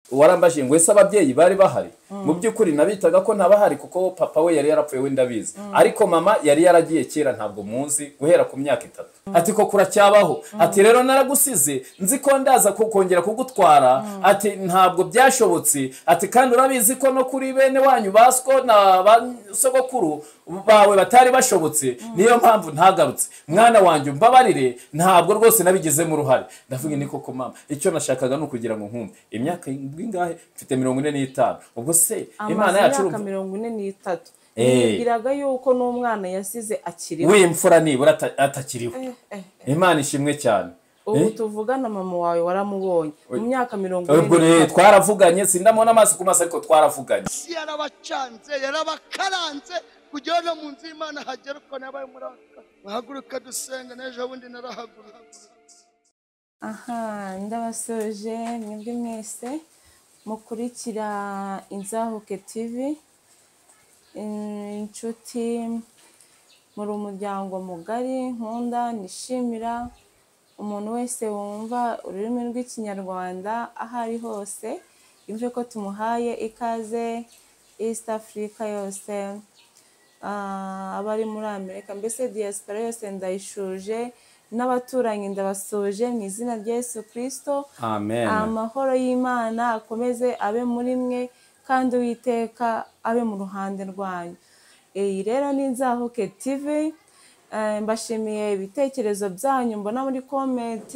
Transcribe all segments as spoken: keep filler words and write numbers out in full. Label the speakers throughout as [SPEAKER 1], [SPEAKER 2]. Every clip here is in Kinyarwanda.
[SPEAKER 1] warambaje ngo ese ababyeyi bari bahari mu by'ukuri nabitaga ko ntabahari kuko papa we yari yarapfuye we ndabizi ariko mama yari yaragiye kera ntabwo muzi guhera ku myaka itatu ati ko kuracyabaho ati rero naragusize nzi ko ndaza kukongera kugutwara ati ntabwo byashobotse ati kandi urabizi ko no kuri bene wanyu basko na basogokuru bawe batari bashobotse niyo mpamvu ntagarutse mwana wanjye umbabarire ntabwo rwose nabigizemo uruhare ndavuga ni koko mama icyo nashakaga no kugira ngo nkumve imyaka ingahe mfite mirongo ine n'itanu ubwo se imana yacu
[SPEAKER 2] imyaka mirongo ine n'itatu biraga yuko n'umwana yasize akiriho
[SPEAKER 1] w'imfura nibura atakiriho imana ishimwe cyane
[SPEAKER 2] ubu tuvugana mama wawe waramubonye mu myaka mirongo ine
[SPEAKER 1] n'itatu twaravuganye sindamona amaso ku maso ariko twaravuganye
[SPEAKER 3] yarabacanze yarabakaranze kugira no mu nzu y'Imana hagera uko nabaye muraka bahaguruka dusenga n'ejo bundi narahagurutse.
[SPEAKER 2] Aha ndabasoje mwebwe mwese mukurikira Inzahuke T V, inshuti muri umuryango mugari nkunda nishimira umuntu wese wumva ururimi rw'ikinyarwanda aho ari hose yumve ko tumuhaye ikaze East Africa yose, abari muri Amerika mbese diaspora yose ndayishuje n'abaturanyi ndabasoje mu izina rya Yesu Kristo.
[SPEAKER 1] Amen.
[SPEAKER 2] Amahoro y'Imana akomeze abe muri mwe kandi Uwiteka abe mu ruhande rwanyu. Iyi rero ni Inzahuke T V, mbashimiye ibitekerezo byanyu mbona muri comment,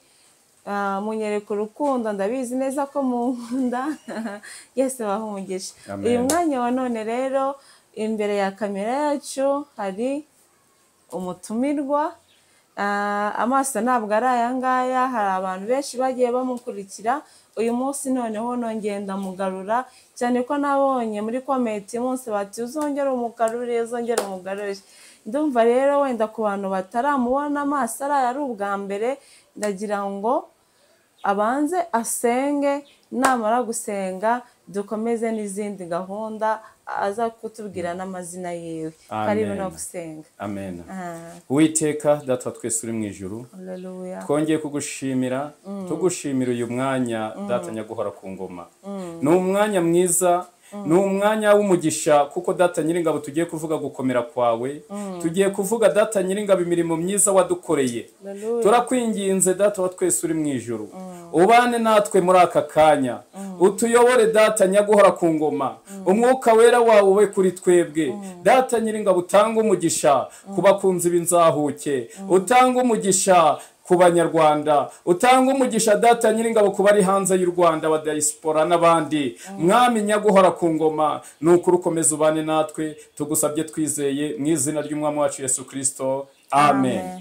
[SPEAKER 2] munyereka urukundo ndabizi neza ko munkunda. Yesu abahe umugisha. Uyu mwanya wa none rero imbere ya kamera yacu hari umutumirwa, amaso ntabwo ari aya ngaya, hari abantu benshi bagiye bamukurikira. Uyu munsi noneho nongeye ndamugarura cyane ko nabonye muri comment munsi bati uzongera umugarure uzongera umugarure. Ndumva rero wenda ku bantu bataramubona amaso ari ari ubwa mbere, ndagira ngo abanze asenge, namara gusenga dukomeze n'izindi gahunda aza kutubwira n'amazina yiwe. Karibu no gusenga.
[SPEAKER 1] Amen. Uwiteka data twese uri mu ijuru,
[SPEAKER 2] haleluya,
[SPEAKER 1] twongeye kugushimira, tugushimira uyu mwanya data nyaguhora ku ngoma. Ni umwanya mwiza, ni umwanya w'umugisha kuko data nyiringabo tugiye kuvuga gukomera kwawe, tugiye kuvuga data nyiringabo imirimo myiza wadukoreye. Turakwinginze data wa twese uri mu ijuru, ubane natwe muri aka kanya, utuyobore data nyaguhora ku ngoma, umwuka wera wawe ube kuri twebwe. Data nyiringabo utanga umugisha ku bakunzi b'Inzahuke, utanga umugisha ku banyarwanda, utanga umugisha data nyiringabo ku bari hanze y'u Rwanda ba diaspora n'abandi. Mwami nyaguhora ku ngoma, nuko urukomeza ubane natwe, tugusabye twizeye mu izina ry'umwami wacu Yesu Kristo. Amen.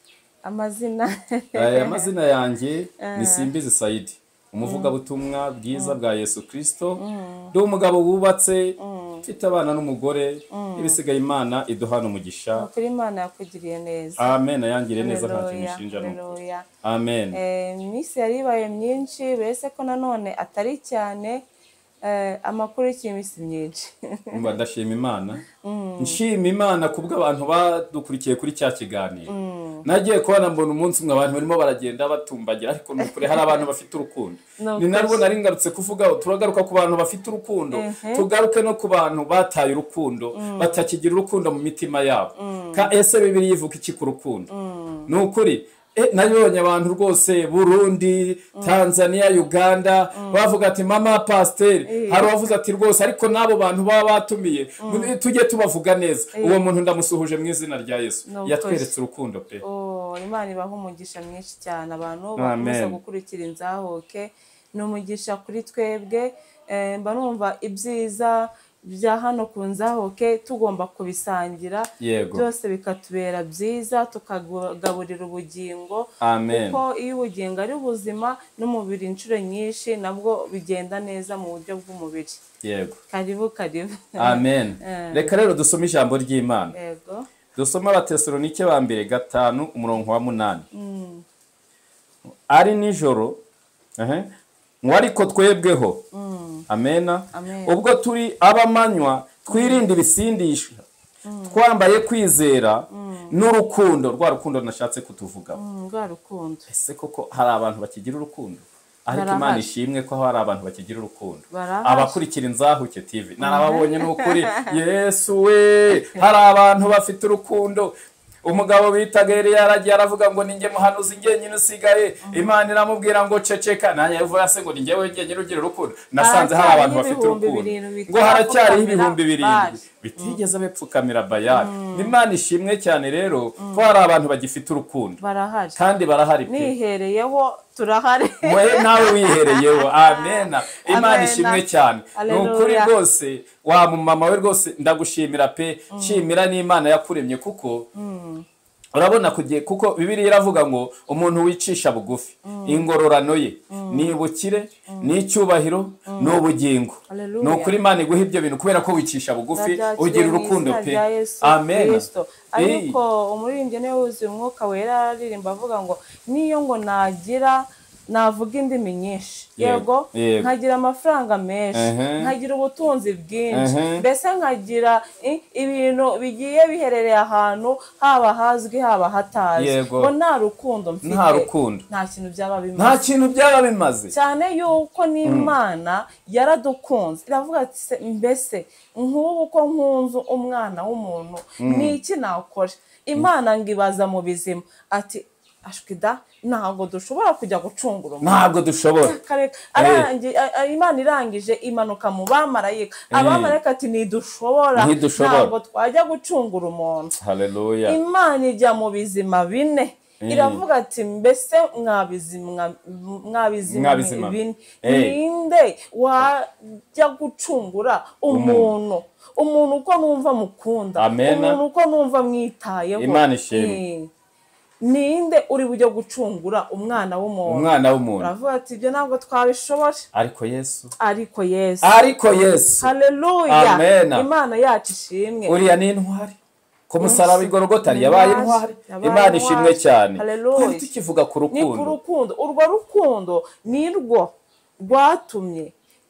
[SPEAKER 2] Amazina
[SPEAKER 1] aya mazina yanjye ni Simbizi Saidi, umuvugabutumwa bwiza bwa Yesu Kristo. Ndi umugabo wubatse, mfite abana n'umugore, ibisigaye Imana iduhana umugisha.
[SPEAKER 2] Kuri Imana yakugiriye neza.
[SPEAKER 1] Amen. Yangire neza nta kintu nshinja no. Amen.
[SPEAKER 2] Eh misi yaribaye myinshi, bese ko nanone atari cyane, eh amakuru y'imisi myinshi.
[SPEAKER 1] Umva ndashima Imana. Nshima Imana kubwo abantu badukurikiye kuri cya kiganiro. Nagiye kubana mbona umunsi umwe abantu barimo baragenda batumbagira, ariko nukuri hari abantu bafite urukundo. Ni narwo nari ngarutse kuvuga turagaruka ku bantu bafite urukundo, tugaruke no ku bantu bataye urukundo, batakigira urukundo mu mitima yabo. Ka ese Bibiliya ivuga iki ku rukundo? Nukuri Eh nabonye abantu rwose Burundi, Tanzania, Uganda bavuga ati mama pasteur, hari wavuze ati rwose ariko nabo bantu baba batumiye tujye tubavuga neza. Uwo muntu ndamusuhuje mu izina rya Yesu, yatweretse urukundo pe.
[SPEAKER 2] Oh Imana ibaha umugisha mwinshi cyane abantu bakomeza gukurikira Inzahuke, ni umugisha kuri twebwe. Mba numva ibyiza bya hano ku Nzahuke tugomba kubisangira, byose bikatubera byiza, tukagaburira ubugingo.
[SPEAKER 1] Amen.
[SPEAKER 2] Kuko iyo ubugingo ari ubuzima n'umubiri inshuro nyinshi nabwo bigenda neza mu buryo bw'umubiri.
[SPEAKER 1] Yego.
[SPEAKER 2] Karibu karibu.
[SPEAKER 1] Amen. Reka rero dusome ijambo ry'Imana.
[SPEAKER 2] Yego.
[SPEAKER 1] Dusoma Abatesalonike ba mbere gatanu umurongo wa munani. Ari nijoro, ehe, mwariko twebweho. Amena. Ubwo turi abamanywa twirinde ibisindisha, twambaye kwizera n'urukundo. Rwa rukundo nashatse kutuvuga.
[SPEAKER 2] Rwa rukundo.
[SPEAKER 1] Ese koko hari abantu bakigira urukundo? ariko
[SPEAKER 2] Barahari.
[SPEAKER 1] Imana ishimwe ko hari abantu bakigira urukundo.
[SPEAKER 2] Barahari.
[SPEAKER 1] Abakurikira Inzahuke T V narababonye n'ukuri. Yesu we, hari abantu bafite urukundo. Umugabo bitaga Eliya yaragiye aravuga ngo ninjye muhanuzi ngenyine usigaye, Imana iramubwira ngo ceceka, nanjye yavuga se ngo ninjye we ngenyine ugira urukundo. Nasanze hari abantu bafite urukundo ngo haracyari ibihumbi birindwi bitigeze bepfukamira Bayali. Imana ishimwe cyane rero ko hari abantu bagifite urukundo.
[SPEAKER 2] Barahari.
[SPEAKER 1] Kandi barahari pe.
[SPEAKER 2] Nihereyeho turahari.
[SPEAKER 1] Mwe nawe wihereyeho. Amen. Imana ishimwe cyane. Nukuri rwose wa mama we rwose ndagushimira pe. Shimira n'Imana yakuremye kuko urabona kugiye kuko Bibiliya iravuga ngo umuntu wicisha bugufi ingororano ye ni ubukire ni icyubahiro no bugingo. Nukuri Imana iguha ibyo bintu kubera ko wicisha bugufi ugira urukundo pe. Amen.
[SPEAKER 2] Ariko umuririmbyi niwe wuzuye umwuka wera aririmba avuga ngo niyo ngo nagira navuga indimi nyinshi, yego nkagira amafaranga menshi, nkagira ubutunzi bwinshi, mbese nkagira ibintu bigiye biherereye ahantu haba hazwi haba hatazi, ngo nta rukundo mfite,
[SPEAKER 1] nta rukundo,
[SPEAKER 2] nta kintu byaba bimaze,
[SPEAKER 1] nta kintu byaba bimaze,
[SPEAKER 2] cyane yuko n'Imana yaradukunze iravuga ati mbese nk'ubu ko nkunze umwana w'umuntu ni iki nakora? Imana ngibaza mu bizima ati ashwida ntabwo dushobora kujya gucungura umuntu,
[SPEAKER 1] ntabwo dushobora.
[SPEAKER 2] Imana irangije imanuka mu bamarayika, abamarayika ati ntidushobora, ntabwo twajya gucungura umuntu.
[SPEAKER 1] Haleluya.
[SPEAKER 2] Imana ijya mu bizima bine iravuga ati mbese mwabizima bine ninde wajya gucungura umuntu? Umuntu uko numva mukunda, umuntu uko numva mwitayeho.
[SPEAKER 1] Imana ishimwe.
[SPEAKER 2] Ninde uri bujye gucungura umwana w'umuntu?
[SPEAKER 1] Umwana w'umuntu.
[SPEAKER 2] Uravuga ati ibyo ntabwo twabishobora.
[SPEAKER 1] Ariko Yesu.
[SPEAKER 2] Ariko Yesu.
[SPEAKER 1] Ariko Yesu.
[SPEAKER 2] Haleluya.
[SPEAKER 1] Amen.
[SPEAKER 2] Imana yacu ishimwe.
[SPEAKER 1] Uriya ni intwari. Ku musaraba i Golgotha yabaye intwari. Imana ishimwe cyane.
[SPEAKER 2] Haleluya.
[SPEAKER 1] Tukivuga ku rukundo.
[SPEAKER 2] Ni ku rukundo. Urwo rukundo ni rwo rwatumye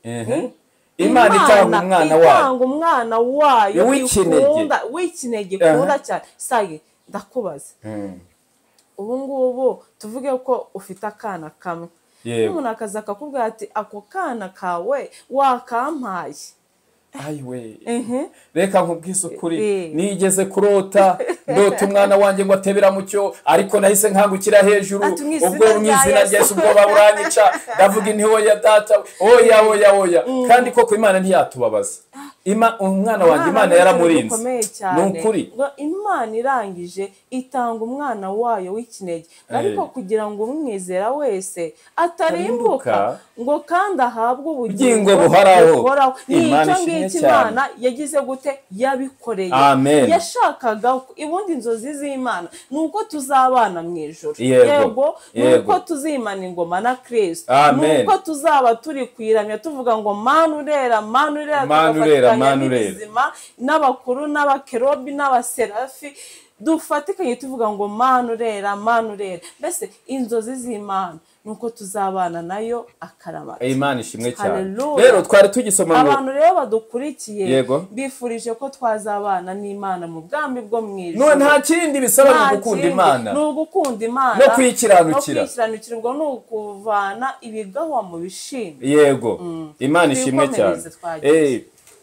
[SPEAKER 1] Imana itanga umwana wayo.
[SPEAKER 2] Itanga umwana wayo
[SPEAKER 1] w'ikinege.
[SPEAKER 2] W'ikinege ikunda cyane. Saye ndakubaza. Ubu ngubu tuvuge ko ufite akana kamwe, umuntu akaza akakubwira ati ako kana kawe wakampaye.
[SPEAKER 1] Ayiwe, reka nkubwise ukuri, nigeze kurota ndota umwana wanjye ngo atebera mu cyo, ariko nahise nkangukira hejuru, ubwo mu izina rya Yesu ubwo baburanyica, ndavuga inti oya data, oya oya oya, kandi koko Imana ntiyatubabaza. Ima umwana wanjye Imana yaramurinze. Nukuri
[SPEAKER 2] Imana irangije itanga umwana wayo w'ikinege, ariko kugira ngo umwizera wese atarimbuka ngo kandi ahabwe ubugingo buhoraho. Imana Imana yagize gute? Yabikoreye. Yashakaga ibundi inzozi z'Imana nuko tuzabana mu ijuru, yego nuko tuzimana ingoma na Kristo, nuko tuzaba turi kwiramya tuvuga ngo Mana urera, Mana urera,
[SPEAKER 1] Mana urera,
[SPEAKER 2] n'abakuru n'abakerobi n'abaserafi dufatikanye tuvuga ngo Mana urera, Mana urera. Mbese inzozi z'Imana nuko tuzabana nayo akaramata.
[SPEAKER 1] Imana ishimwe cyane. Rero twari tugisoma ngo
[SPEAKER 2] abantu rero badukurikiye bifurije ko twazabana n'Imana mu bwambi bwo mwijuru.
[SPEAKER 1] No nta kindi bisaba no gukunda Imana.
[SPEAKER 2] No gukunda Imana.
[SPEAKER 1] No kwikiranukira.
[SPEAKER 2] No kwikiranukira ubwo no kuvana ibigahwa mu bishimwe.
[SPEAKER 1] Yego. Imana ishimwe cyane. Eh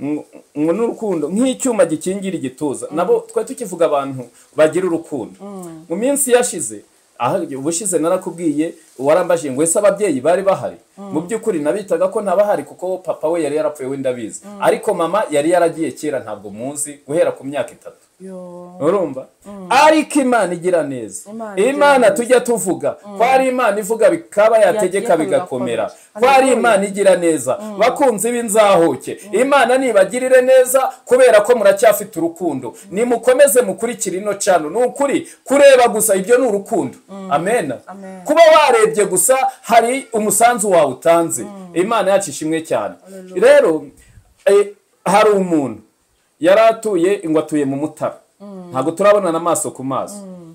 [SPEAKER 1] ngo n'urukundo nk'icyuma gikingira igituza. Nabo twari tukivuga abantu bagira urukundo. Mu minsi yashize aha ubushize narakubwiye warambaje ngo ese ababyeyi bari bahari. Mu by'ukuri nabitaga ko ntabahari kuko papa we yari yarapfuye wendabizi, ariko mama yari yaragiye kera ntabwo muzi guhera ku myaka itatu. Urumva? Ariko Imana igira neza. Imana tujya tuvuga ko ari Imana ivuga bikaba yategeka bigakomera, ko ari Imana igira neza. Bakunze b'Inzahuke, Imana nibagirire neza kubera ko muracyafite urukundo. Nimukomeze mukurikira ino cano, n'ukuri kureba gusa ibyo ni urukundo. Amen. Kuba warebye gusa hari umusanzu wawe utanze. Imana yacu ishimwe cyane. Rero hari umuntu yaratuye ngo atuye mu Mutara, ntabwo turabona n'amaso ku maso.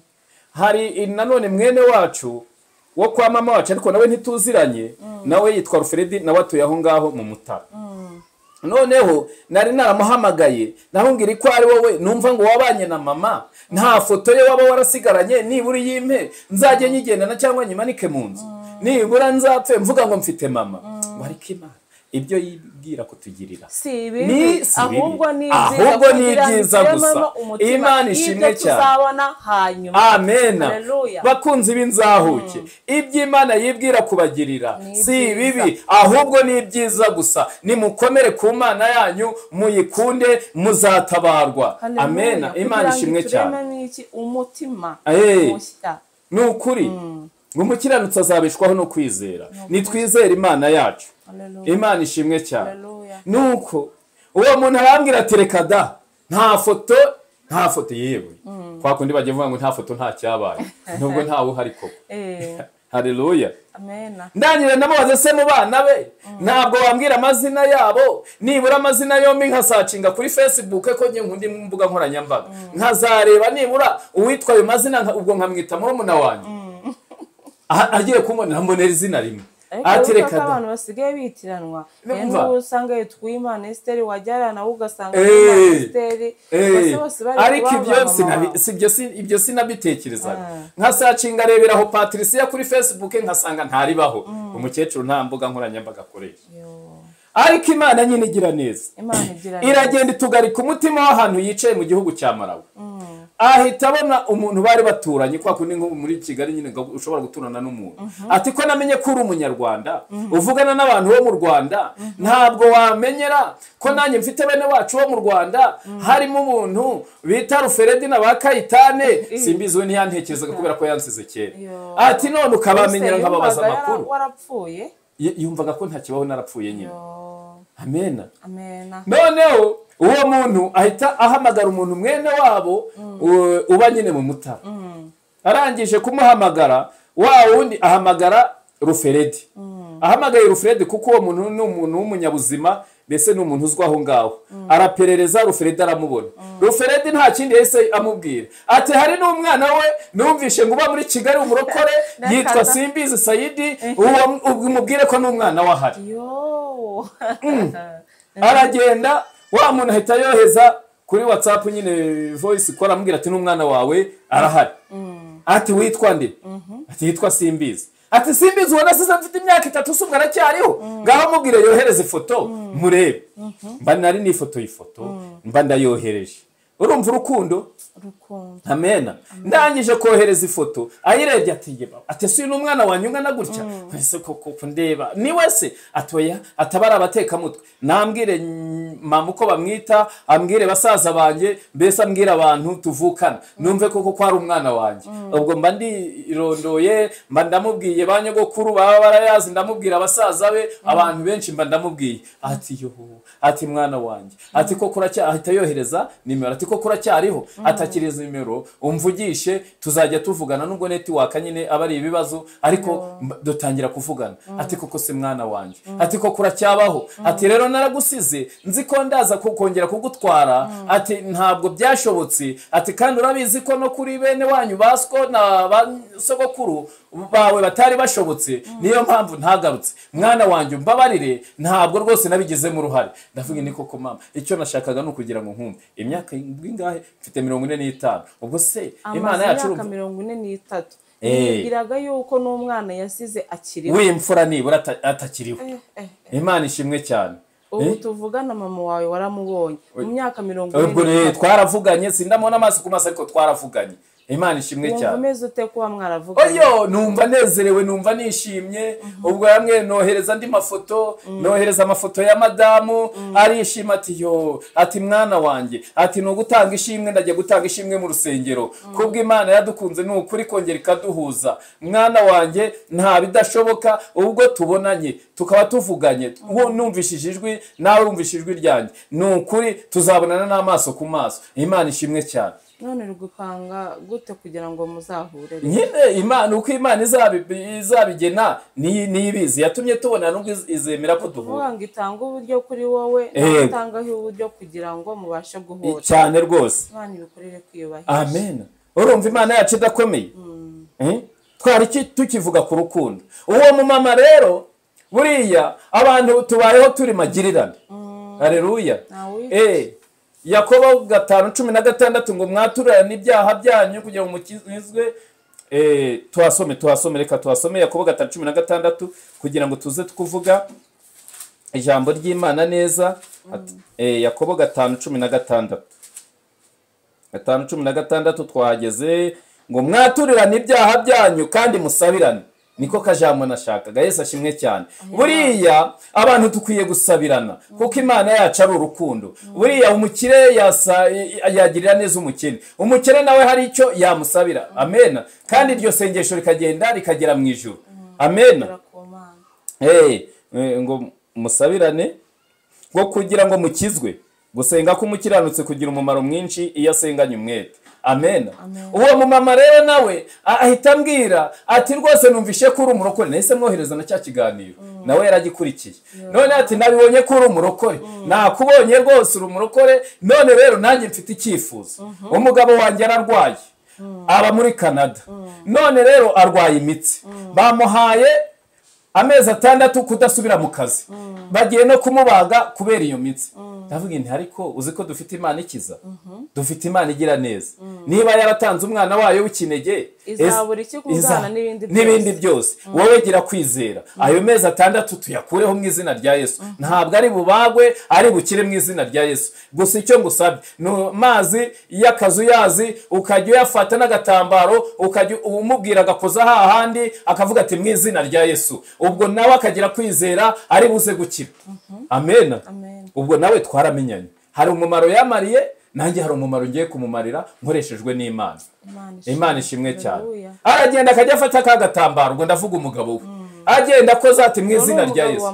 [SPEAKER 1] Hari nanone mwene wacu wo kwa mama wacu ariko nawe ntituziranye, nawe yitwa Rufredi, nawe atuye aho ngaho mu Mutara. Noneho nari naramuhamagaye nahungira ko ari wowe, numva ngo wabanye na mama, nta foto ye waba warasigaranye niburi yimpe nzajye nyigendana cyangwa nyimanike mu nzu. nibura nzapfe mvuga ngo mfite mama ngo ariko Imana ibyo yibwira kutugirira
[SPEAKER 2] si bibi ahubwo ni byiza
[SPEAKER 1] ahubwo ni byiza gusa Imana ishimwe cyane
[SPEAKER 2] tuzabona hanyuma
[SPEAKER 1] amen bakunzi b'inzahuke ibyo Imana yibwira kubagirira si bibi ahubwo ni byiza gusa nimukomere ku Mana yanyu muyikunde muzatabarwa amen Imana ishimwe cyane
[SPEAKER 2] umutima
[SPEAKER 1] mushya ni ukuri umukiranutsi azabeshwaho no kwizera nitwizera Imana yacu Imana ishimwe cyane nuko uwo muntu arambwira ati reka da nta foto nta foto yewe kwa kundi bagiye vuga ngo nta foto nta cyabaye nubwo ntawe uhari koko haleluya
[SPEAKER 2] amen
[SPEAKER 1] ndanyire namubaze se mu bana be ntabwo wambwira amazina yabo nibura amazina yombi nkasacinga kuri Facebook ko nge nkundi mbuga nkoranyambaga nkazareba nibura uwitwa ayo mazina ubwo nkamwita murumuna wanjye agiye kumbonera mbonera izina rimwe
[SPEAKER 2] ati reka abantu basigaye bitiranwa n'ubu usanga yitwa Imana Esther wajyara nawe ugasanga Esther bose bari
[SPEAKER 1] ariko ibyo sibyo ibyo sinabitekerezaga nkasacinga reberaho Patricia kuri Facebook nkasanga ntaribaho umukecuru nta mbuga nkoranyambaga akoresha ariko Imana nyine igira neza iragenda itugarika umutima w'ahantu yicaye mu gihugu cya Malawi ahita abona umuntu bari baturanye kwa kundi ngo muri Kigali nyine ushobora guturana n'umuntu ati ko namenye ko uri umunyarwanda uvugana n'abantu bo mu Rwanda ntabwo wamenyera ko nanjye mfite bene wacu bo mu Rwanda harimo umuntu bita Ruferedi na Bakayitane simbizi we ntiyantekerezaga kubera ko yansize kera ati none ukabamenyera nkababaza amakuru
[SPEAKER 2] warapfuye
[SPEAKER 1] yumvaga ko nta kibaho narapfuye nyine amen
[SPEAKER 2] amen
[SPEAKER 1] noneho uwo muntu ahita ahamagara umuntu mwene wabo uba nyine mu Mutara arangije kumuhamagara wa wundi ahamagara Ruferedi ahamagaye Ruferedi kuko uwo muntu ni umuntu w'umunyabuzima mbese ni umuntu uzwi aho ngaho araperereza Ruferedi aramubona Ruferedi nta kindi yese amubwira ati hari n'umwana we numvishe ngo uba muri Kigali umurokore yitwa Simbizi Saidi uwo umubwire ko n'umwana wahari aragenda wa muntu ahita yoheza kuri WhatsApp nyine voice ikora amubwira ati n'umwana wawe arahari ati witwa nde ati yitwa Simbizi ati Simbizi ubona se mfite imyaka itatu usubwa aracyariho ngaho mubwire yohereze ifoto murebe mba nari ni ifoto y'ifoto mba ndayohereje urumva urukundo
[SPEAKER 2] urukundo
[SPEAKER 1] amena ndangije kohereza ifoto ayirebye ati yeba ati si n'umwana wanyungana gutya ese koko ndeba ni wese atoya atabara abateka mutwe nambwire mama uko bamwita ambwire basaza banje mbese ambwira abantu tuvukana numve koko ko ari umwana wanje ubwo mba ndi irondoye mba ndamubwiye banyogokuru baba barayazi ndamubwira abasaza be abantu benshi mba ndamubwiye ati yo ati mwana wanje ati koko uracya ahita yohereza nimero ati koko uracyariho atakiriza nimero umvugishe tuzajya tuvugana nubwo network nyine abari ibibazo ariko dutangira kuvugana ati koko se mwana wanje ati koko uracyabaho ati rero naragusize nzi ko ndaza kukongera kugutwara ati ntabwo byashobotse ati kandi urabizi ko no kuri bene wanyu basko na basogokuru bawe batari bashobotse niyo mpamvu ntagarutse mwana wanje mbabarire ntabwo rwose nabigizemo uruhare ndavuga ni koko mama icyo nashakaga no kugira ngo nkumve imyaka ingahe mfite mirongo ine n'itanu ubwo se Imana yacu
[SPEAKER 2] urumva mirongo ine n'itatu biraga yuko n'umwana yasize akiriho
[SPEAKER 1] w'imfura nibura atakiriho Imana ishimwe cyane
[SPEAKER 2] ubu tuvugana mama wawe waramubonye mu myaka mirongo ine
[SPEAKER 1] n'itatu twaravuganye sindamona amaso ku maso ariko twaravuganye Imana ishimwe cyane
[SPEAKER 2] umeze ute kuba mwaravuga
[SPEAKER 1] oyo numva nezerewe numva nishimye ubwo yamwe nohereza andi mafoto nohereza amafoto ya madamu arishima ati yo ati mwana wanje ati no gutanga ishimwe ndaje gutanga ishimwe mu rusengero kubwo Imana yadukunze ni ukuri kongera ikaduhuza mwana wanje nta bidashoboka ubwo tubonanye tukaba tuvuganye uwo numvishije ijwi nawe urumvishije ijwi ryanjye ni ukuri tuzabonana n'amaso ku maso Imana ishimwe cyane
[SPEAKER 2] none rugupanga gute kugira ngo muzahure
[SPEAKER 1] nyine Imana uko Imana izabigena ni ibizi yatumye tubona nubwo izemera ko duhura
[SPEAKER 2] uvuga ngo itanga uburyo kuri wowe itangaho uburyo kugira ngo mubashe guhura
[SPEAKER 1] cyane rwose
[SPEAKER 2] Imana ibikorere kwiyubahisha
[SPEAKER 1] amen urumva Imana yacu idakomeye twari tukivuga ku rukundo uwo mu mama rero buriya abantu tubayeho turi magirirane haleluya eh Yakobo gatanu cumi na gatandatu ngo mwaturane ibyaha byanyu kugira ngo mukizwe eh tuhasome tuhasome reka tuhasome Yakobo gatanu cumi na gatandatu kugira ngo tuze kuvuga ijambo ry'Imana neza. eh Yakobo gatanu cumi na gatandatu gatanu cumi na gatandatu twahageze ngo mwaturirane ibyaha byanyu kandi musabirane. Niko kajambo nashakaga. Yesu ashimwe cyane. Buriya abantu tukwiye gusabirana kuko Imana yacu ari urukundo. Buriya umukire yasa yagirira neza umukene, umukene nawe hari icyo yamusabira. Amen. Kandi iryo sengesho rikagenda rikagera mu ijuru. Amen. Eh ngo musabirane ngo kugira ngo mukizwe. Gusenga k'umukiranutse kugira umumaro mwinshi iyo asenganye umwete. Amen. Uwo mumama rero nawe ahita ambwira ati rwose numvishe ko uri umurokore. Nahise mwohereza na cya kiganiro nawe yaragikurikiye. None ati nabibonye ko uri umurokore, nakubonye rwose uri umurokore. None rero nanjye mfite icyifuzo. Umugabo wanjye ararwaye, aba muri Canada. None rero arwaye imitsi, bamuhaye amezi atandatu kudasubira mu kazi, bagiye no kumubaga kubera iyo mitsi. Ndavuga nti ariko uzi ko dufite Imana ikiza, dufite Imana igira neza. Niba yaratanze umwana wayo w'ikinege,
[SPEAKER 2] izabura iki kuzana n'ibindi byose
[SPEAKER 1] n'ibindi byose wowe gira kwizera. Ayo mezi atandatu tuyakureho mu izina rya Yesu. Ntabwo ari bubagwe, ari bukire mu izina rya Yesu. Gusa icyo ngusabye no mazi y'akazu yazi ukajya uyafata n'agatambaro ukajya umubwira agakoza hahandi akavuga ati mu izina rya Yesu. Ubwo nawe akagira kwizera ari buze gukira. Amen. Ubwo nawe twaramenyanye. Hari umumaro yamariye, nanjye hari umumaro ngiye kumumarira nkoreshejwe n'Imana. Imana ishimwe cyane. Aragenda akajya afata akagatambaro, ubwo ndavuga umugabo we. Agenda akoza ati mu izina rya Yesu.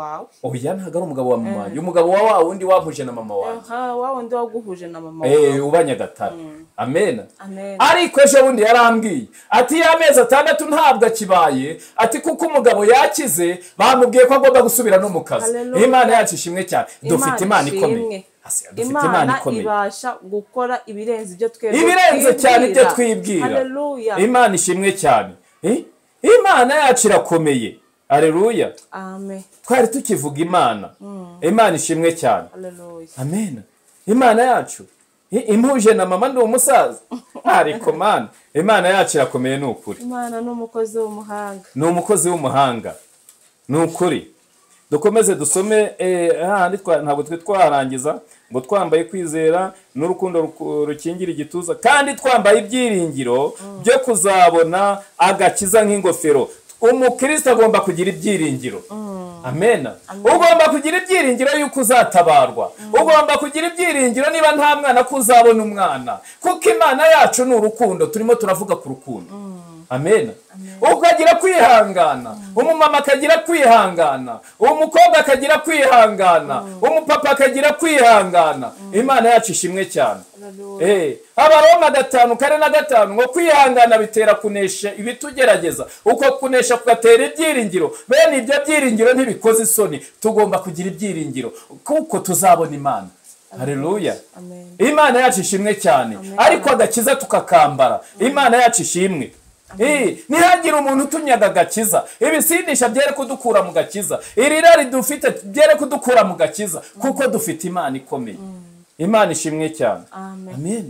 [SPEAKER 1] Oya ntago ari umugabo wa mama wanjye, umugabo wa wa wundi wampuje na mama wanjye.
[SPEAKER 2] Aha wa wundi waguhuje na mama
[SPEAKER 1] wanjye. Eh ubanyagatara. Amen. Ariko ejo bundi yarambwiye ati ya mezi atandatu ntabwo akibaye, ati kuko umugabo yakize bamubwiye ko agomba gusubira no mu kazi. Imana yacu ishimwe cyane. Dufite Imana ikomeye.
[SPEAKER 2] Imana ibasha gukora ibirenze ibyo twebwe
[SPEAKER 1] ibirenze cyane ibyo twibwira. Haleluya. Imana ishimwe cyane. Eh Imana yacu irakomeye. Haleluya.
[SPEAKER 2] Amen.
[SPEAKER 1] Twari tukivuga Imana. Imana ishimwe cyane.
[SPEAKER 2] Haleluya.
[SPEAKER 1] Amen. Imana yacu impuje na mama ndi umusaza. Ariko man Imana yacu irakomeye n'ukuri.
[SPEAKER 2] Imana n'umukozi w'umuhanga.
[SPEAKER 1] Ni umukozi w'umuhanga. N'ukuri. Dukomeze dusome eh handi ntabwo twe twarangiza ngo twambaye kwizera n'urukundo rukingira igituza kandi twambaye ibyiringiro byo kuzabona agakiza nk'ingofero. Umukristo agomba kugira ibyiringiro. Amen. Ugomba kugira ibyiringiro yuko uzatabarwa. Ugomba kugira ibyiringiro niba nta mwana kuzabona umwana. Kuko Imana yacu ni urukundo, turimo turavuga ku rukundo. Amen. Ukagira kwihangana, umumama akagira kwihangana, umukobwa akagira kwihangana, umupapa akagira kwihangana. Imana yacu ishimwe cyane. Eh, Abaroma gatanu kare na gatanu ngo kwihangana bitera kunesha ibitugerageza, uko kunesha kugatera ibyiringiro. Bene ibyo byiringiro ntibikoze isoni, tugomba kugira ibyiringiro kuko tuzabona Imana. Haleluya. Imana yacu ishimwe cyane. Ariko agakiza tukakambara. Imana yacu ishimwe. Eh, nihagira umuntu utunyaga gakiza, ibisindisha byere kudukura mu gakiza, irirari dufite byere kudukura mu gakiza kuko dufite Imana ikomeye. Imana ishimwe cyane. Amen.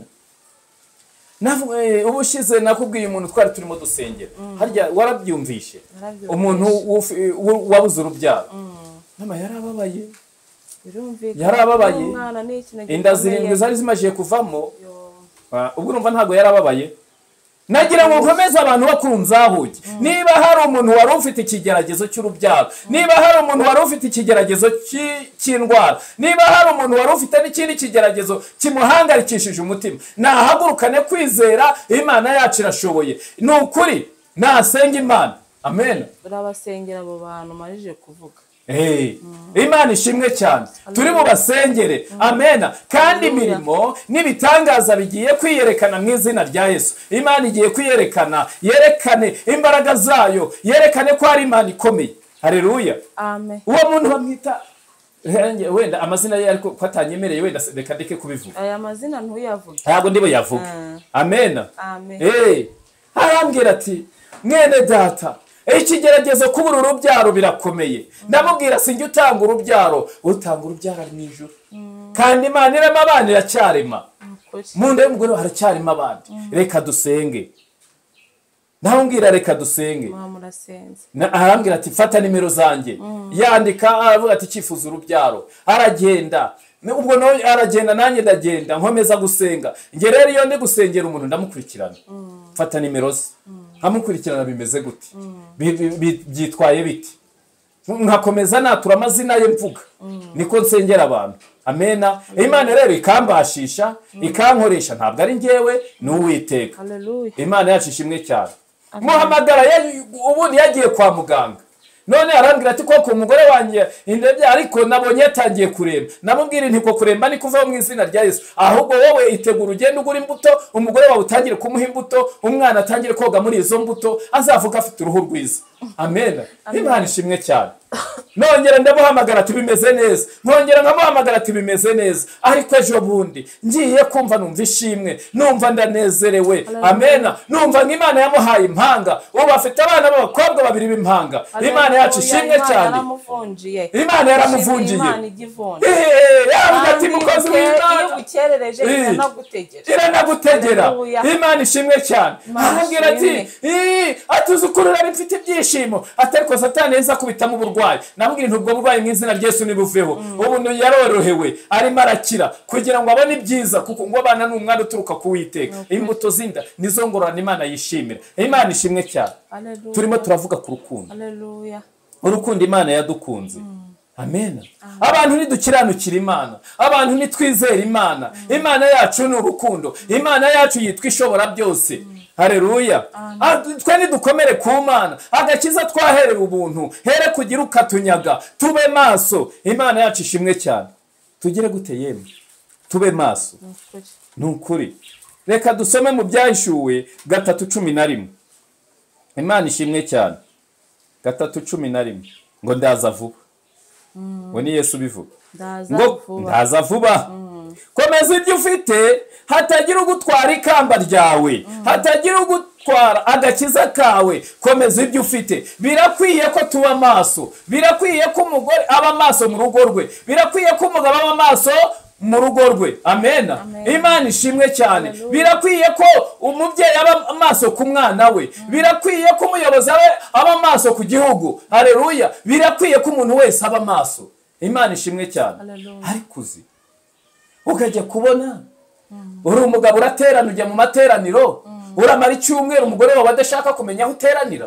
[SPEAKER 1] Navuga ubushize nakubwiye umuntu twari turimo dusengera. Harya warabyumvishe? Umuntu wabuze urubyaro. Mama yarababaye. Yarababaye. Inda zirindwi zari zimajiye kuvamo. Ubwo urumva ntago yarababaye. Nagira ngo nkomeze abantu bakunzahuye. Niba hari umuntu wari ufite ikigeragezo cy'urubyaro, niba hari umuntu wari ufite ikigeragezo cy'indwara, niba hari umuntu wari ufite n'ikindi kigeragezo kimuhangarikishije umutima, nahagurukane kwizera Imana yacu irashoboye. Ni ukuri nasenga Imana. Amen.
[SPEAKER 2] Urabasengera abo bantu marije kuvuga.
[SPEAKER 1] Eh, Imana ishimwe cyane. Turi mu basengere. Amen. Kandi imirimo nibitangaza bigiye kwiyerekana mu izina rya Yesu. Imana igiye kwiyerekana, yerekane imbaraga zayo, yerekane ko ari Imana ikomeye. Haleluya.
[SPEAKER 2] Amen.
[SPEAKER 1] Uwo muntu bamwita wenda amazina ye ariko kwatanyemereye wenda reka ndeke kubivuga.
[SPEAKER 2] Aya mazina ntuyavuge.
[SPEAKER 1] Ntabwo ndibo yavuga. Amen.
[SPEAKER 2] Amen.
[SPEAKER 1] Eh, arambwira ati mwene data, ikigeragezo kubura urubyaro birakomeye. Ndamubwira sinjye utanga urubyaro, utanga urubyaro ari mu ijuru. Kandi Imana irema abana iracyarema. Mu nda y'umugore haracyarema abandi. Reka dusenge. naho mbwira reka dusenge. Arambwira ati fata nimero zanjye, yandika aravuga ati cyifuza urubyaro, aragenda. Ubwo no aragenda nanjye ndagenda nkomeza gusenga. Nge rero iyo ndi gusengera umuntu ndamukurikirana, fata nimero ze, amukurikirana bimeze gute, byitwaye biti, nkakomeza natura amazina ye mvuga, niko nsengera abantu. Amena. Imana rero ikambashisha ikankoresha, ntabwo ari ngewe ni Uwiteka. Imana yacu ishimwe cyane. Muhamagara ubundi yagiye kwa muganga, none arambwira ati koko umugore wanjye indebye, ariko nabonye yatangiye kuremba. Namubwira nti ko kuremba ni kuva mu izina rya Yesu, ahubwo wowe itegura ugenda ugura imbuto, umugore wawe utangire kumuha imbuto, umwana atangire koga muri izo mbuto, azavuga afite uruhu rwiza. Amena. Imana ishimwe cyane. Nongera ndamuhamagara ati bimeze neza, nongera nkamuhamagara ati bimeze neza, ariko ejo bundi ngiye kumva numva ishimwe, numva ndanezerewe. Amena. Numva nk'Imana yamuhaye impanga, ubu afite abana b'abakobwa babiri b'impanga. Imana yacu ishimwe cyane. Imana yaramuvunjiye. Yavuga ati mukozi w'Imana iranagutegera. Imana ishimwe cyane. Arambwira ati atuzukurura mfite ibyishimo, atariko Satani yeza kubitamo uburwayi. Namubwira nti ubwo burwayi mu izina rya Yesu nibuveho. Ubu yarorohewe, arimo arakira kugira ngo abone ibyiza, kuko ngo abana n'umwana uturuka ku Uwiteka. Imbuto zinda nizo ngororano Imana yishimira. Imana ishimwe cyane. Turimo turavuga ku rukundo. Urukundo Imana yadukunze. Amena. Abantu nidukiranukira Imana, abantu nitwizera Imana. Imana yacu ni urukundo, Imana yacu yitwa ishobora byose. Haleluya. Twe nidukomere ku Mana, agakiza twaherera ubuntu, here kugira ukatunyaga. Tube maso. Imana yacu ishimwe cyane. Tugire gute yemwe? Tube maso. Nukuri. Reka dusome mu Byahishuwe gatatu cumi na rimwe. Imana ishimwe cyane. gatatu cumi na rimwe. Ngo ndaza vuba. Ngo ni Yesu bivuga. Ngo ndaza vuba. Komeza ibyo ufite, hatagira ugutwara ikamba ryawe, hatagira ugutwara agakiza kawe. Komeza ibyo ufite. Birakwiye ko tuba maso, birakwiye ko umugore aba maso mu rugo rwe, birakwiye ko umugabo aba maso mu rugo rwe. Amena. Imana ishimwe cyane. Birakwiye ko umubyeyi aba maso ku mwana we, birakwiye ko umuyobozi aba maso ku gihugu. Haleluya. Birakwiye ko umuntu wese aba maso. Imana ishimwe cyane. Ariko uzi ukajya kubona uri umugabo uraterana ujya mu materaniro, uramara icyumweru umugore wawe adashaka kumenya aho uteranira.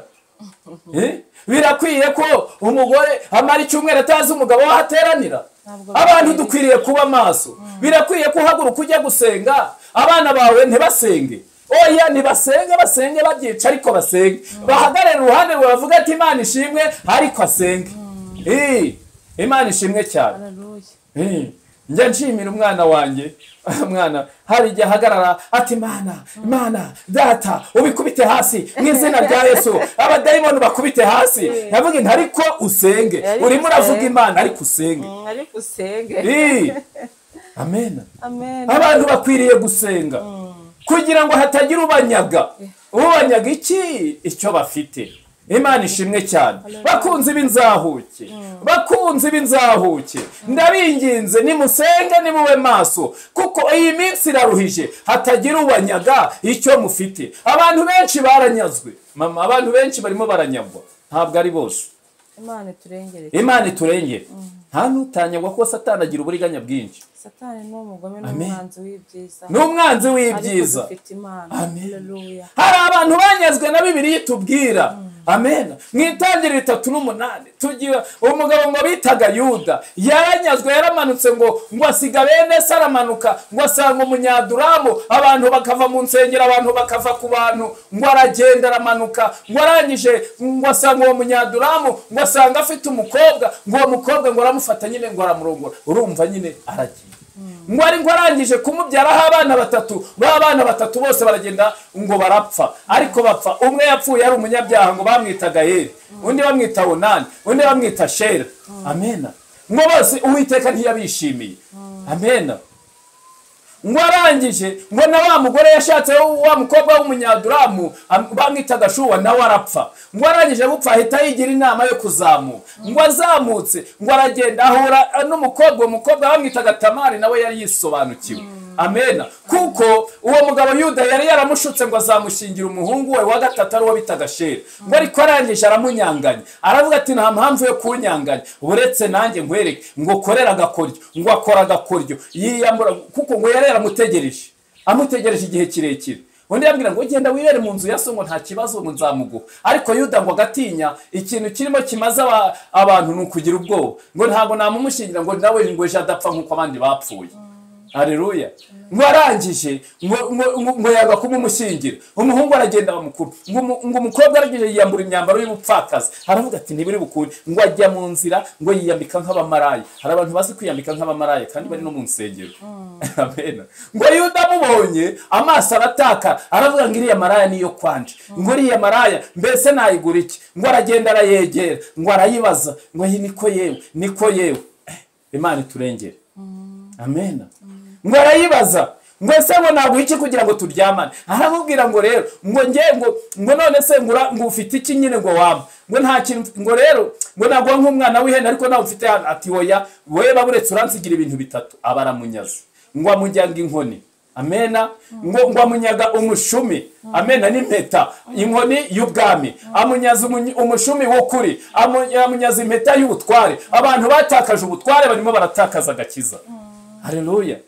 [SPEAKER 1] Birakwiye ko umugore amara icyumweru atazi umugabo waho ateranira. Abantu dukwiriye kuba maso. Birakwiye ko uhaguruka ujya gusenga, abana bawe ntibasenge. Oya ntibasenge, basenge babyica ariko basenge. Bahagarare uruhande rwawe bavuga ati Imana ishimwe ariko asenge. Imana ishimwe cyane. Njya nshimira umwana wanjye, mwana hari igihe ahagarara ati Imana, Imana, Data ubikubite hasi mu izina rya Yesu, abadayimoni bakubite hasi. Yavuga nti ariko usenge, urimo uravuga Imana ariko usenge.
[SPEAKER 2] Ariko usenge.
[SPEAKER 1] Amen. Abantu bakwiriye gusenga kugira ngo hatagira ubanyaga. Ubanyaga iki? Icyo bafite. Imana ishimwe cyane. Bakunze ibinzahuke, bakunze ibinzahuke, ndabinginze nimusenge nimube maso, kuko iyi minsi iraruhije, hatagira ubanyaga icyo mufite. Abantu benshi baranyazwe mama, abantu benshi barimo baranyagwa, ntabwo ari bose.
[SPEAKER 2] Imana turengere.
[SPEAKER 1] Imana turengere. Nta nutanyagwa ko Satani agira uburiganya bwinshi.
[SPEAKER 2] Satani ni umugome n'umwanzi w'ibyiza.
[SPEAKER 1] Ni umwanzi w'ibyiza.
[SPEAKER 2] Amen.
[SPEAKER 1] Hari abantu banyazwe na Bibiliya itubwira. Amen. Mwitangiriro itatu n'umunani tugira umugabo ngo bitaga Yuda, yaranyazwe, yaramanutse ngo ngo asiga bene se, aramanuka ngo asanga umunyaduramu, abantu bakava mu nsengero, abantu bakava ku bantu, ngo aragenda aramanuka, ngo arangije ngo asanga uwo munyaduramu, ngo asanga afite umukobwa, ngo uwo mukobwa ngo aramufata nyine ngo aramurongora. Urumva nyine aragiye. Ngo ari ngo arangije kumubyaraho abana batatu, ba bana batatu bose baragenda ngo barapfa. Ariko bapfa, umwe yapfuye ari umunyabyaha ngo bamwitaga Yeri, undi bamwita Onani, undi bamwita Shera. Amena. Ngo bose Uwiteka ntiyabishimiye. Amena. ngo arangije ngo na wa mugore yashatse wa mukobwa w'umunyaduramu bamwitaga Shuwa nawe arapfa. Ngo arangije gupfa ahita yigira inama yo kuzamuka. Ngo azamutse ngo aragenda ahura n'umukobwa, umukobwa bamwitaga Tamari nawe yari yisobanukiwe. Amena. Kuko uwo mugabo Yuda yari yaramushutse ngo azamushingira umuhungu we wa gatatu ari wo bitaga Shera. Ngo ariko arangije aramunyanganya. Aravuga ati nta mpamvu yo kunyanganya. Uretse nanjye ngwereke ngo korera agakoryo, ngo akora agakoryo. Yiyambura kuko ngo yari yaramutegereje. Amutegereje igihe kirekire. Undi yambwira ngo genda wibere mu nzu ya so ngo nta kibazo ngo nzamuguha. Ariko Yuda ngo agatinya ikintu kirimo kimaze abantu nukugira ubwoba. Ngo ntago namumushingira ngo nawe ngo ejo adapfa nkuko abandi bapfuye. Haleluya. Ngo arangije ngo ngo yaga kumumushingira. Umuhungu aragenda bamukuru. Ngo ngo umukobwa aragije yiyambura imyambaro y'ubupfakazi. Aravuga ati ntibiri bukuri. Ngo ajya mu nzira ngo yiyambika nk'abamarayi. Hari abantu bazi kwiyambika nk'abamarayi kandi bari no mu nsengero. Amen. Ngo Yuda mubonye amaso arataka. Aravuga ngo iriya maraya niyo kwanje. Ngo iriya maraya mbese nayigura iki? Ngo aragenda arayegera. Ngo arayibaza. Ngo niko yewe niko yewe. Imana turengere. Amen. Ngo arayibaza ngo ese ngo naguha iki kugira ngo turyamane. Aramubwira ngo rero ngo nge ngo ngo none se ngura ngo ufite iki nyine ngo wamba ngo nta kintu ngo rero ngo naguha nk'umwana w'ihene ariko nawe ufite hano. Ati oya wowe baburetse uransigira ibintu bitatu. Abaramunyaza ngo amujyanga inkoni. Amena. Ngo ngo amunyaga umushumi. Amena n'impeta inkoni y'ubwami. Amunyaza umushumi w'ukuri. Amunyaza impeta y'ubutware. Abantu batakaje ubutware barimo baratakaza agakiza. Haleluya.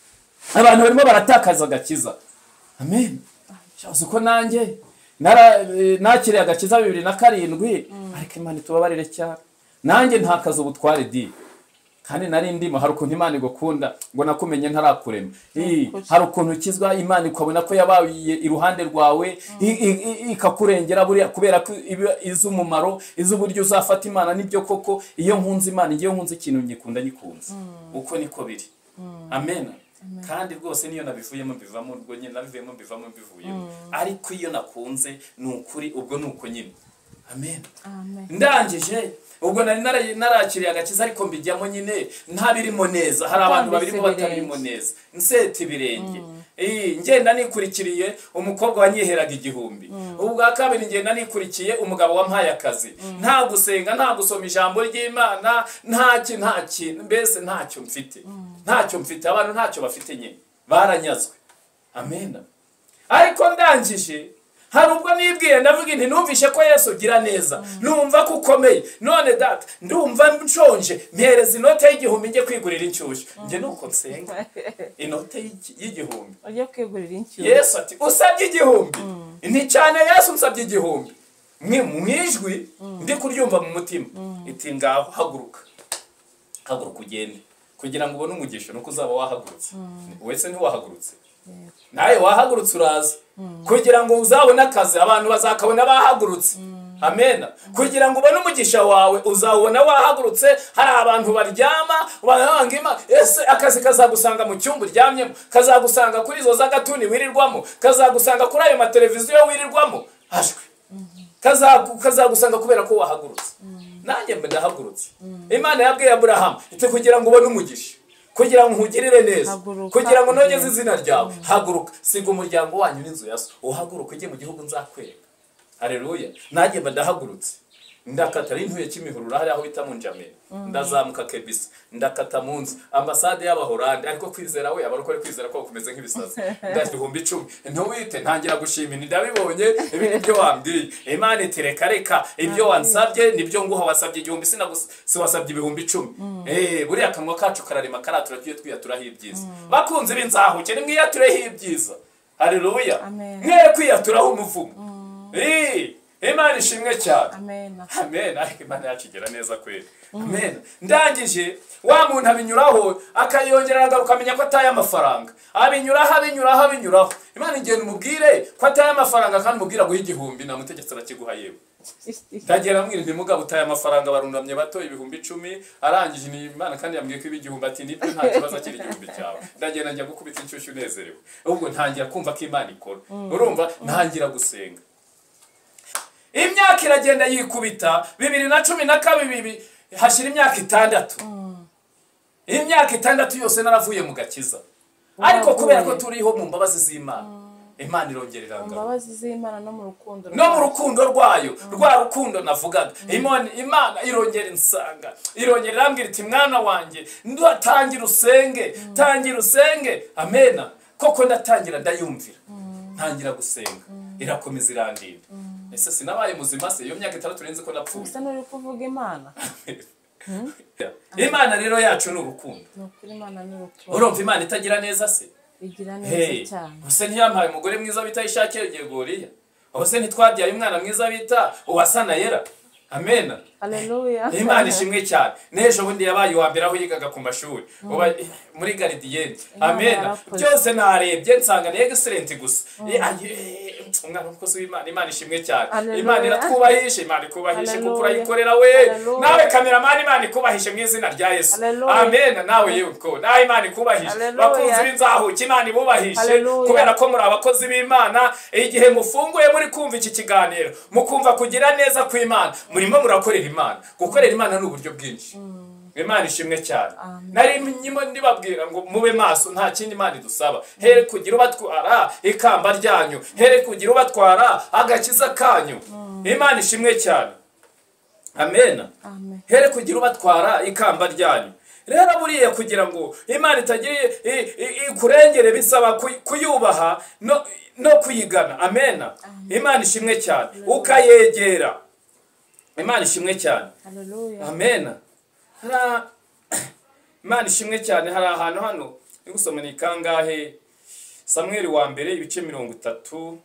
[SPEAKER 1] Abantu barimo baratakaza agakiza. Amen. Cyose uko nanjye nara nakiriye agakiza bibiri na karindwi ariko Imana tubabarire cyane. Nanjye ntakaza ubutware di. Kandi nari ndimo hari ukuntu Imana igukunda ngo nakumenye ntarakurema. Hari ukuntu ukizwa Imana ikabona ko yabaye iruhande rwawe ikakurengera buriya kubera ko izumumaro izuburyo uzafata Imana nibyo koko iyo nkunze Imana ngiye nkunze ikintu nyikunda nyikunze. Uko niko biri. Amen. Kandi rwose niyo nabivuyemo bivamo ubwo nyine nabivuyemo bivamo bivuyemo. Ariko iyo nakunze nukuri ubwo nuko nyine. Amen. Amen. Ndangije ubwo nari narakiriye agakiza ariko mbijyamo nyine ntabirimo neza. Hari abantu babirimo batabirimo neza. Nsete ibirenge. Eh ngenda nikurikiriye umukobwa wanyiheraga igihumbi. Ubwo akabiri ngenda nikurikiye umugabo wampaye akazi. Nta gusenga nta gusoma ijambo ry'Imana ntaki ntaki mbese ntacyo mfite. Ntacyo mfite abantu ntacyo bafite nyine. Baranyazwe. Amen. Ariko ndangije hari ubwo nibwiye ndavuga nti numvishe ko Yesu gira neza. Numva ko ukomeye. None data ndumva nshonje mpereza inote y'igihumbi ngiye kwigurira inshyushyu. Nge nuko nsenga. Inote y'igihumbi.
[SPEAKER 2] Ugiye kwigurira inshyushyu.
[SPEAKER 1] Yesu ati usabye igihumbi. Nti cyane Yesu nsabye igihumbi. Mwe mwijwi ndi kuryumva mu mutima. Iti ngaho haguruka. Haguruka ugende. Kugira ngo ubone umugisha nuko uzaba wahagurutse. Wese ntiwahagurutse. Nawe wahagurutse uraza. Kugira ngo uzabone akazi abantu bazakabona bahagurutse. Amen. Kugira ngo ubone umugisha wawe uzabona wahagurutse. Hari abantu baryama barangima ese akazi kazagusanga mu cyumba uryamyemo, kazagusanga kuri izo zagatuni wirirwamo, kazagusanga kuri ayo mateleviziyo wirirwamo. Hashwe. Kazagusanga kubera ko wahagurutse. Nanjye ndahagurutse. Imana yabwiye Abraham ite kugira ngo ubone umugisha, kugira ngo nkugirire neza, kugira ngo nogeze izina ryawe. Haguruka siga umuryango wanyu n'inzu yaso uhaguruka ujye mu gihugu nzakwereka. Haleluya. Nanjye ndahagurutse. Ndakata rintuye Kimihurura hari aho bita mu Njamena. Ndazamuka Kebisi. Ndakata munsi ambasade y'Abahorande ariko kwizera we abarokore kwizera ko kumeze nk'ibisazi. Ndahumbi icumi. Ntuwite ntangira gushimira ndabibonye ibintu byo wambwiye. Imana itereka reka ibyo wansabye nibyo nguha wasabye igihumbi si wasabye ibihumbi icumi. Eh buriya kanwa kacu kararema karatura tuye twiyaturaho ibyiza. Bakunze binzahuke ni mwiyatureho ibyiza. Haleluya. Mwe kwiyaturaho umuvumo. Eh Imana ishimwe cyane.
[SPEAKER 2] Amen.
[SPEAKER 1] Amen. Ariko Imana yakigera neza kweli. Amen. Ndangije wa muntu abinyuraho akayongera agaruka amenya ko ataye amafaranga. Abinyuraho abinyuraho abinyuraho. Imana igenda umubwire ko ataye amafaranga kandi umubwira guha igihumbi na mutegetse arakiguha yewe. Ndagera mwiri ndi mugabo utaye amafaranga barundamye bato ibihumbi icumi arangije ni Imana kandi yambwiye ko ibigihumbi ati nibyo nta kibazo akiri igihumbi cyawe. Ndagenda njya gukubita inshyushyu nezerewe. Ubwo ntangira kumva ko Imana ikora. Urumva ntangira gusenga. Imyaka iragenda yikubita bibiri na cumi na kabiri hashira imyaka itandatu. Imyaka itandatu yose naravuye mu gakiza. ariko kubera ko turiho mu mbabazi z'Imana Imana irongerera
[SPEAKER 2] mu mbabazi z'Imana no mu rukundo
[SPEAKER 1] no mu rukundo rwayo rwa rukundo navugaga Imana irongera insanga irongera irambwira iti mwana wanjye ndatangira usenge tangira usenge amena koko ndatangira ndayumvira ntangira gusenga irakomeza irandinda ese sinabaye muzima se iyo myaka itandatu renze ko napfuye
[SPEAKER 2] usa n'uri kuvuga Imana
[SPEAKER 1] Imana rero yacu ni urukundo
[SPEAKER 2] n'ukuri Imana ni urukundo
[SPEAKER 1] urumva Imana itagira neza se
[SPEAKER 2] igira neza cyane
[SPEAKER 1] use ntiyampaye umugore mwiza bita Ishakira Goriya use ntitwabyaye umwana mwiza bita Uwasana Yera amena
[SPEAKER 2] haleluya
[SPEAKER 1] Imana ishimwe cyane nejo bundi yabaye wa mbere aho yigaga ku mashuri muri Gardien amena byose narebye nsanga ni excellent gusa umwana umukozi w'Imana Imana ishimwe cyane Imana iratwubahisha Imana ikubahishe kuko urayikorera we nawe cameraman Imana ikubahishe mu izina rya Yesu amena nawe yuko nawe Imana ikubahishe bakunzi b'inzahuki Imana ibubahishe kubera ko muri abakozi b'Imana igihe mufunguye muri kumva iki kiganiro mukumva kugira neza ku Imana murimo murakorera Imana gukorera Imana n'uburyo bwinshi Imana ishimwe cyane nari nyimo ndibabwira ngo mube maso nta kindi Imana idusaba here kugira ubatwara ikamba ryanyu here kugira ubatwara agakiza kanyu Imana ishimwe cyane amena here kugira ubatwara ikamba ryanyu rero buriye kugira ngo Imana itagire ikurengere bisaba kuyubaha no no kuyigana amena Imana ishimwe cyane ukayegera Imana ishimwe cyane
[SPEAKER 2] haleluya
[SPEAKER 1] amena Imana ishimwe cyane hari ahantu hano ni gusoma ni kangahe Samuel wa mbere ibice mirongo itatu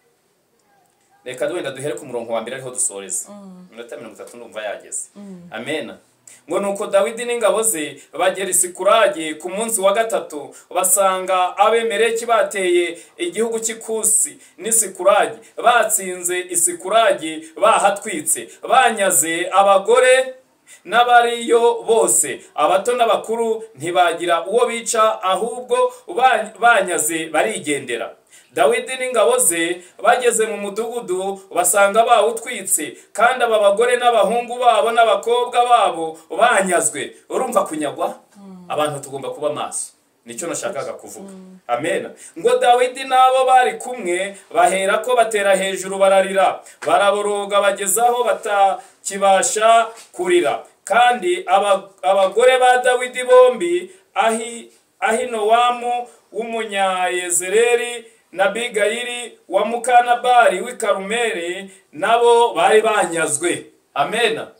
[SPEAKER 1] reka duhenda duhere ku murongo wa mbere ariho dusoreza minota mirongo itatu ndumva yageze amena ngo nuko Dawidi n'ingabo ze bagera Sikulagi ku munsi wa gatatu basanga abemereki bateye igihugu cy'Ikusi ni Sikulagi batsinze Isikulagi bahatwitse banyaze abagore n'abariyo bose abato n'abakuru ntibagira uwo bica ahubwo banyaze barigendera Dawidi n'ingabo ze bageze mu mudugudu basanga bawutwitse kandi aba bagore n'abahungu babo n'abakobwa babo banyazwe urumva kunyagwa abantu tugomba kuba maso nicyo nashakaga kuvuga amena ngo Dawidi nabo bari kumwe bahera ko batera hejuru bararira baraboroga bagezaho batakibasha kurira kandi abagore ba Dawidi bombi ahi Ahinowamu w'umunyayezereri na Bigayiri wa Mukanabari w'i Karumeli nabo bari banyazwe amena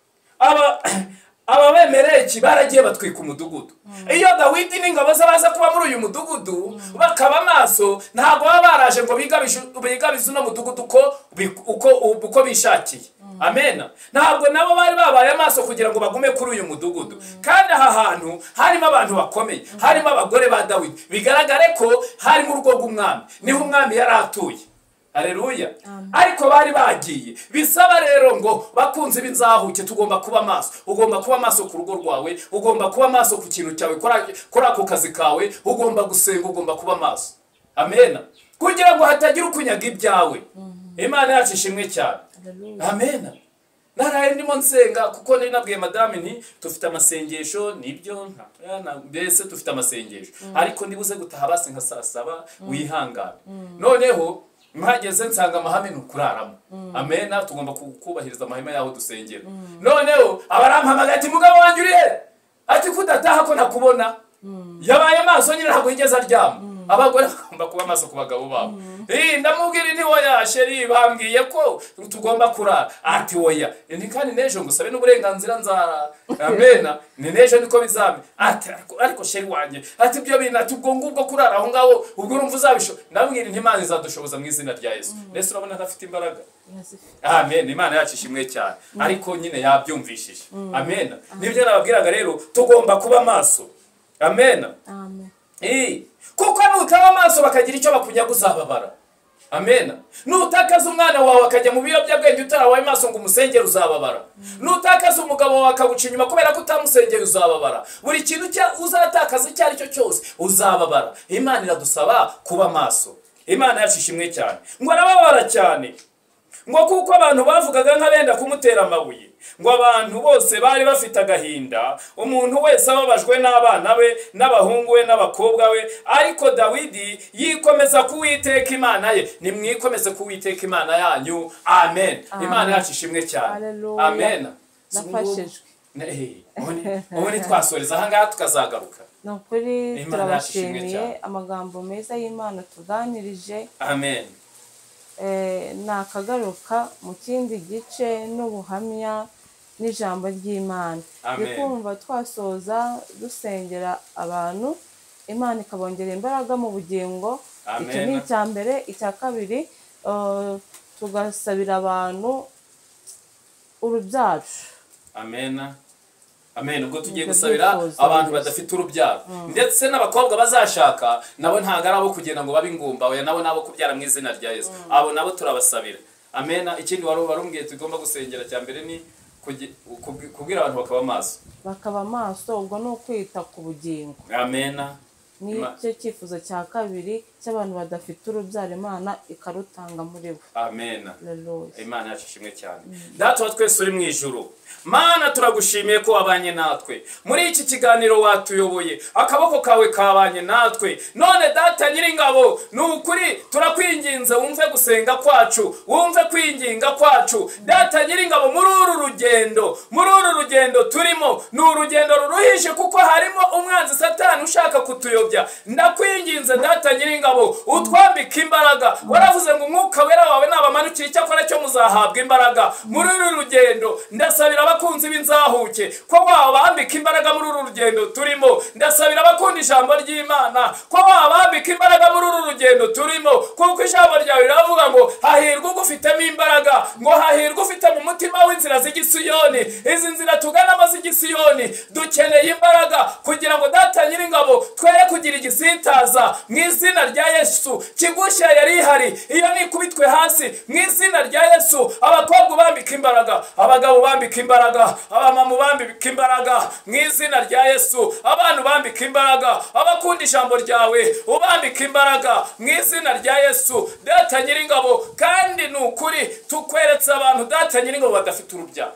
[SPEAKER 1] aba aba bemereki baragiye batwika umudugudu iyo Dawidi n'ingabo ze baza kuba muri uyu mudugudu bakaba maso ntago baba baraje ngo bigabize no mudugudu uko uko uko bishakiye amena ntabwo nabo bari babaye maso kugira ngo bagume kuri uyu mudugudu kandi aha hantu harimo abantu bakomeye harimo abagore ba Dawidi bigaragare ko hari mu rugo rw'umwami niho umwami yari atuye haleluya ariko bari bagiye bisaba rero ngo bakunze binzahuke tugomba kuba maso ugomba kuba maso ku rugo rwawe ugomba kuba maso ku kintu cyawe kora ako kazi kawe ugomba gusenga ugomba kuba maso amena kugira ngo hatagira ukunyaga ibyawe Imana yacu ishimwe cyane amena naraye ndimo nsenga kuko nari nabwiye madame nti tufite amasengesho nibyo mbese tufite amasengesho ariko ndibuze gutaha basi nka saa saba wihangana noneho mpageze nsanga amahame nukuraramo amena tugomba kubahiriza amahema yaho dusengera noneho abarampamagaye ati mugabo wanjye uri he ati kudataha ko nakubona yabaye maso nyine ntabwo yigeze aryama abagore bagomba kuba maso ku bagabo babo eh ndamubwira nti oya sheri bambwiye ko tugomba kurara ati oya ni kandi nejo ngusabe n'uburenganzira nzara amena ni nejo niko bizame ati ariko sheri wanje ati byo bina tubwo ngubwo kurara aho ngaho ubwo urumva uzabisho ndamubwira nti Imana izadushoboza mu izina rya Yesu Yesu urabona afite imbaraga amen Imana yacu ishimwe cyane ariko nyine yabyumvishije amen nibyo nababwiraga rero tugomba kuba maso amen
[SPEAKER 2] amen
[SPEAKER 1] eh kuko nutaba maso bakagira icyo bakunyaga uzababara amena nutakaza umwana wawe akajya mu biyobyabwenge utarawaye maso ngo umusengere uzababara nutakaza umugabo wawe akaguca inyuma kubera ko utamusengere uzababara buri kintu cya uzatakaza icyo ari cyo cyose uzababara Imana iradusaba kuba maso Imana yacu ishimwe cyane ngo arababara cyane ngo kuko abantu bavugaga nk'abenda kumutera amabuye ngo abantu bose bari bafite agahinda, umuntu wese ababajwe n'abana be n'abahungu we n'abakobwa we, ariko Dawidi yikomeza kuwiteka Imana ye. Nimwikomeze kuwiteka Imana yanyu. Amen. Imana yacu ishimwe cyane. Amen.
[SPEAKER 2] Nafashijwe.
[SPEAKER 1] Ubu twasoreza aha ngaha tukazagaruka.
[SPEAKER 2] Ni ukuri turabashimiye amagambo meza y'Imana tuganirije.
[SPEAKER 1] Amen.
[SPEAKER 2] Nakagaruka mu kindi gice n'ubuhamya n'ijambo ry'Imana. Ndikumva twasoza dusengera abantu, Imana ikabongera imbaraga mu bugingo. Iki ni icya mbere. Icya kabiri, tugasabira abantu urubyaro.
[SPEAKER 1] Amen. Amen. Ubwo tugiye gusabira abantu badafite urubyaro, ndetse n'abakobwa bazashaka nabo ntago ari abo kugenda ngo babe ingumba, oya nabo nabo kubyara mu izina rya Yesu. Abo nabo turabasabira. Amen. Ikindi wari barumbwiye tugomba gusengera cya mbere ni kubwira abantu bakaba maso.
[SPEAKER 2] Bakaba maso, ubwo no kwita ku bugingo.
[SPEAKER 1] Amen.
[SPEAKER 2] Ni cyo cyifuzo cya kabiri cy'abantu badafite urubyaro, Imana ikarutanga muri bo.
[SPEAKER 1] Amen. Imana yacu ishimwe cyane. Data wa twese uri mu ijuru, Mana turagushimiye ko wabanye natwe muri iki kiganiro, watuyoboye, akaboko kawe kabanye natwe. None Data Nyiringabo, ni ukuri turakwinginze wumve gusenga kwacu, wumve kwinginga kwacu. Data Nyiringabo, muri uru rugendo, muri uru rugendo turimo, ni urugendo ruruhije kuko harimo umwanzi Satani ushaka kutuyobya. Ndakwinginze Data Nyiringabo, utwambike imbaraga. Waravuze ngo umwuka wera wawe nabamanukira, icyakora cyo muzahabwa imbaraga. Muri uru rugendo ndasabira abakunzi b'inzahuke ko wabambika imbaraga muri uru rugendo turimo. Ndasabira abakunda ijambo ry'Imana ko wabambika imbaraga muri uru rugendo turimo, kuko ijambo ryawe riravuga ngo hahirwa ugufitemo imbaraga, ngo hahirwa ufite mu mutima w'inzira z'igisiyoni. Izi nzira tuganamo z'igisiyoni dukeneye imbaraga kugira ngo Data Nyiringabo twere kugira igisitaza. Mu izina rya Yesu, kigushya yari ihari iyo nikubitwe hasi. Mu izina rya Yesu, abakobwa bambika imbaraga, abagabo bambika imbaraga, abamama bambika imbaraga. Mu izina rya Yesu, abantu bambika imbaraga, abakunda ijambo ryawe ubambika imbaraga. Mu izina rya Yesu, Data Nyiringabo, kandi ni ukuri tukweretse abantu Data Nyiringabo badafite urubyaro.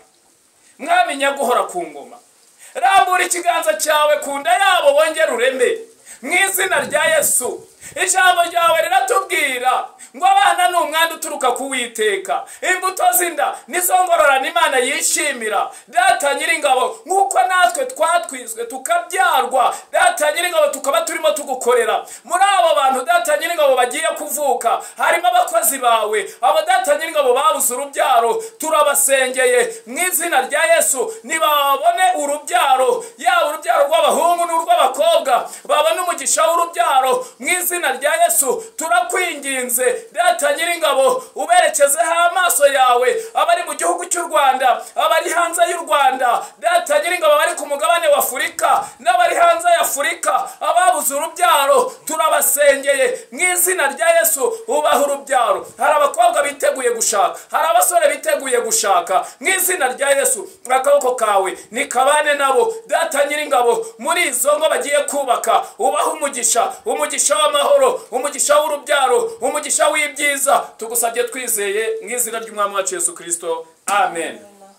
[SPEAKER 1] Mwami nyaguhora ku ngoma, rambura ikiganza cyawe ku nda yabo, wongere ureme. Mu izina rya Yesu, ijambo ryawe riratubwira ngo abana ni umwanda uturuka ku Uwiteka, imbuto z'inda nizo ngororano Imana yishimira. Data Nyiringabo, nk'uko natwe twatwiswe tukabyarwa, Data Nyiringabo, tukaba turimo tugukorera. Muri abo bantu Data Nyiringabo bagiye kuvuka harimo abakozi bawe, abo Data Nyiringabo babuze urubyaro, turabasengeye mu izina rya Yesu, nibabone urubyaro, yaba urubyaro rw'abahungu n'urw'abakobwa, babone umugisha w'urubyaro. Mu izina rya Yesu turakwinginze Data Nyiringabo, uberekezeho amaso yawe abari mu gihugu cy'u Rwanda, abari hanze y'u Rwanda. Data Nyiringabo, abari ku mugabane wa Afurika n'abari hanze ya Afurika, ababuze urubyaro turabasengeye mu izina rya Yesu, ubaha urubyaro. Hari abakobwa biteguye gushaka, hari abasore biteguye gushaka. Mu izina rya Yesu, akaboko kawe nikabane nabo Data Nyiringabo, muri izo ngo bagiye kubaka, ubaha umugisha, umugisha w'amahoro, umugisha w'urubyaro, umugisha w'ibyiza. Tugusabye twizeye mu izina ry'Umwami wacu Yesu Kristo. Amen.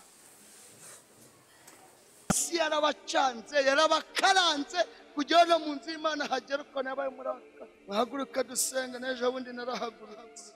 [SPEAKER 3] Yarabacanze, yarabakaranze kugira no mu nzu y'Imana hagera uko nabaye muri aka. Bahaguruka dusenga, n'ejo bundi narahaguruka.